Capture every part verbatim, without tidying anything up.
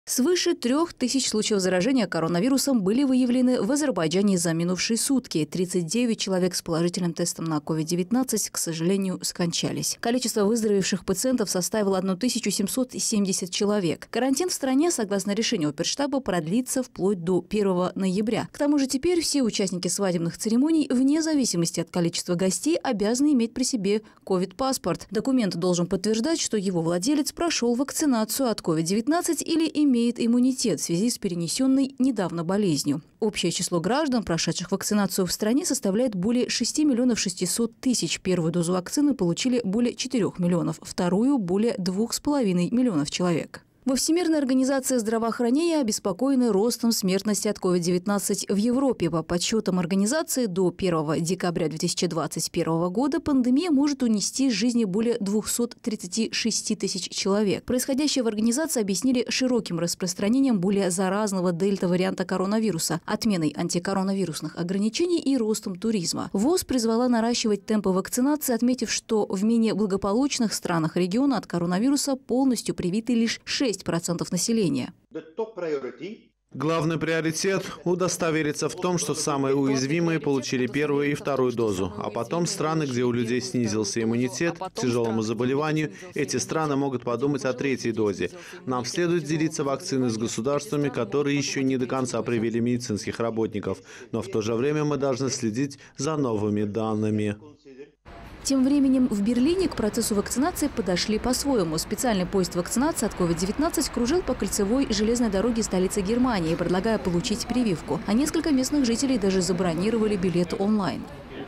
Свыше трех тысяч случаев заражения коронавирусом были выявлены в Азербайджане за минувшие сутки. тридцать девять человек с положительным тестом на ковид девятнадцать, к сожалению, скончались. Количество выздоровевших пациентов составило тысячу семьсот семьдесят человек. Карантин в стране, согласно решению оперштаба, продлится вплоть до первого ноября. К тому же теперь все участники свадебных церемоний, вне зависимости от количества гостей, обязаны иметь при себе ковид-паспорт. Документ должен подтверждать, что его владелец прошел вакцинацию от ковид девятнадцать или имеет имеет иммунитет в связи с перенесенной недавно болезнью. Общее число граждан, прошедших вакцинацию в стране, составляет более шести миллионов шестисот тысяч. Первую дозу вакцины получили более четырёх миллионов, вторую – более двух с половиной миллионов человек. Во Всемирной организации здравоохранения обеспокоены ростом смертности от ковид девятнадцать в Европе. По подсчетам организации, до первого декабря две тысячи двадцать первого года пандемия может унести жизни более двухсот тридцати шести тысяч человек. Происходящее в организации объяснили широким распространением более заразного дельта-варианта коронавируса, отменой антикоронавирусных ограничений и ростом туризма. ВОЗ призвала наращивать темпы вакцинации, отметив, что в менее благополучных странах региона от коронавируса полностью привиты лишь шесть процентов населения. Главный приоритет – удостовериться в том, что самые уязвимые получили первую и вторую дозу. А потом страны, где у людей снизился иммунитет к тяжелому заболеванию, эти страны могут подумать о третьей дозе. Нам следует делиться вакциной с государствами, которые еще не до конца привили медицинских работников. Но в то же время мы должны следить за новыми данными. Тем временем в Берлине к процессу вакцинации подошли по-своему. Специальный поезд вакцинации от ковид девятнадцать кружил по кольцевой железной дороге столицы Германии, предлагая получить прививку. А несколько местных жителей даже забронировали билет онлайн.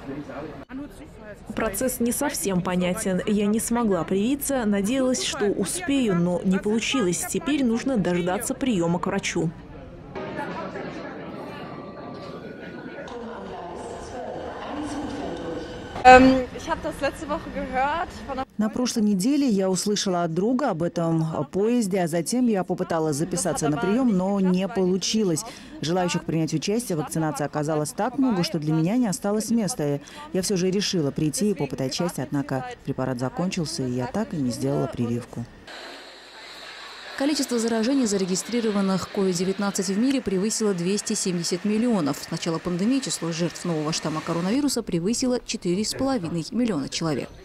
Процесс не совсем понятен. Я не смогла привиться, надеялась, что успею, но не получилось. Теперь нужно дождаться приема к врачу. На прошлой неделе я услышала от друга об этом поезде, а затем я попыталась записаться на прием, но не получилось. Желающих принять участие в вакцинации оказалось так много, что для меня не осталось места. Я все же решила прийти и попытать счастье, однако препарат закончился, и я так и не сделала прививку. Количество заражений, зарегистрированных ковид девятнадцать в мире, превысило двести семьдесят миллионов. С начала пандемии число жертв нового штамма коронавируса превысило четыре с половиной миллиона человек.